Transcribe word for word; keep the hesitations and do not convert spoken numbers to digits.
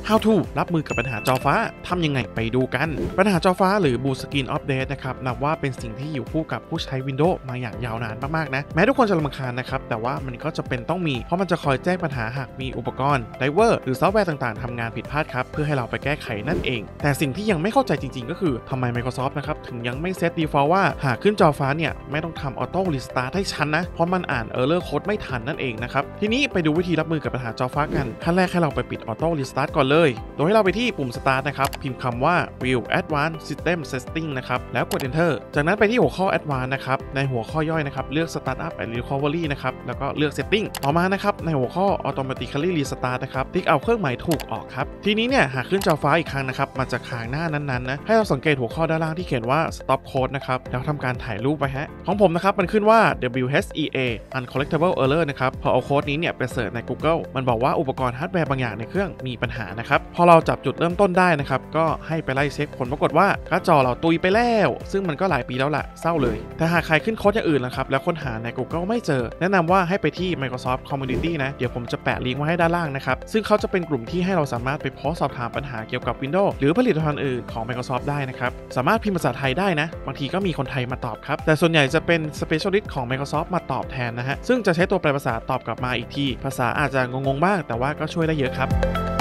how to รับมือกับปัญหาจอฟ้าทำยังไงไปดูกันปัญหาจอฟ้าหรือ Blue Screen Update นะครับนับว่าเป็นสิ่งที่อยู่คู่กับผู้ใช้ Windows มาอย่างยาวนานมากๆนะแม้ทุกคนจะรำคาญนะครับแต่ว่ามันก็จะเป็นต้องมีเพราะมันจะคอยแจ้งปัญหาหากมีอุปกรณ์ไดรเวอร์หรือซอฟต์แวร์ต่างๆทำงานผิดพลาดครับเพื่อให้เราไปแก้ไขนั่นเองแต่สิ่งที่ยังไม่เข้าใจจริงๆก็คือทำไม Microsoft นะครับถึงยังไม่เซต default ว่าหากขึ้นจอฟ้าเนี่ยไม่ต้องทำ Auto Restart ให้ชันนะเพราะมันอ่าน Error Code ไม่ทันนั่นเองนะครับทีนี้ไปดูวิธีรับมือกับปัญหาจอฟ้ากันขั้นแรกให้เราไปปิด Auto Restart ก่อนเลยโดยให้เราไปที่ปุ่ม Start นะครับพิมพ์คำว่า View Advanced System Setting นะครับแล้วกด Enter จากนั้นไปที่หัวข้อ Advanced นะครับในหัวข้อย่อยนะครับเลือก Startup and Recovery นะครับแล้วก็เลือก Setting ต่อมานะครับในหัวข้อ Automatically Restart นะครับติ๊กเอาเครื่องหมายถูกออกครับทีนี้เนี่ยหากขึ้นจอฟ้าอีกครั้งนะครับมันจะค้างหน้านั้นๆนะให้เราสังเกตหัวข้อด้านล่างที่เขียนว่า Stop Code นะครับแล้วทำการถ่ายรูปไปฮะของผมนะครับมันขึ้นว่า ดับเบิลยู เอช อี เอ Uncollectible Error นะครับพอเอาโค้ดนี้เนี่ยไปเสิร์ชใน Google มันบอกว่าอุปกรณ์ฮาร์ดแวร์บางอย่างในเครื่องมีปัญหานะครับพอเราจับจุดเริ่มต้นได้นะครับก็ให้ไปไล่เช็คผลปรากฏว่าการ์ดจอเราตุยไปแล้วซึ่งมันก็หลายปีแล้วล่ะเศร้าเลยแต่หากใครขึ้นโค้ดอย่างอื่นนะครับแล้วค้นหาใน Google ไม่เจอแนะนำว่าให้ไปที่ Microsoft Community นะเดี๋ยวผมจะแปะลิงก์ไว้ให้ด้านล่างนะครับซึ่งเขาจะเป็นกลุ่มที่ให้เราสามารถไปโพสต์สอบถามปัญหาเกี่ยวกับ Windows หรือผลิตภัณฑ์อื่นของ Microsoft ได้นะครับสามารถพิมพ์ภาษาไทยได้นะบางทีก็มีคนไทยมาตอบครับแต่ส่วนใหญ่จะเป็น Specialist ของ Microsoft มาตอบแทนนะฮะซึ่งจะใช้ตัวแปลภาษาตอบกลับมาอีกทีภาษาอาจจะงงๆบ้างแต่ว่าก็ช่วยได้เยอะครับ